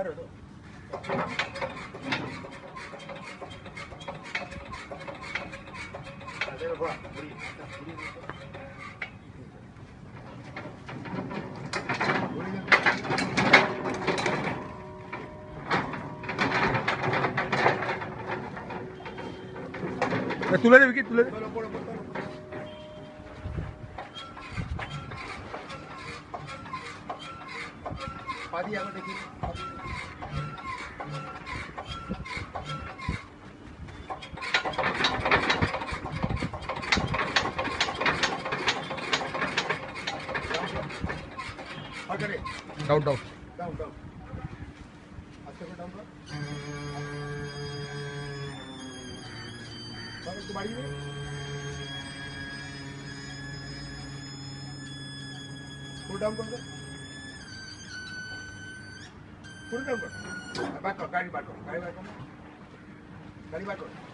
তুলে দেবে কি তুলে দে দেখি डाउन डाउन डाउन डाउन अच्छा डाउन कर तो बाड़ी में फुल डाउन कर फुल डाउन कर बैक कर गाड़ी बैक कर गाड़ी बैक कर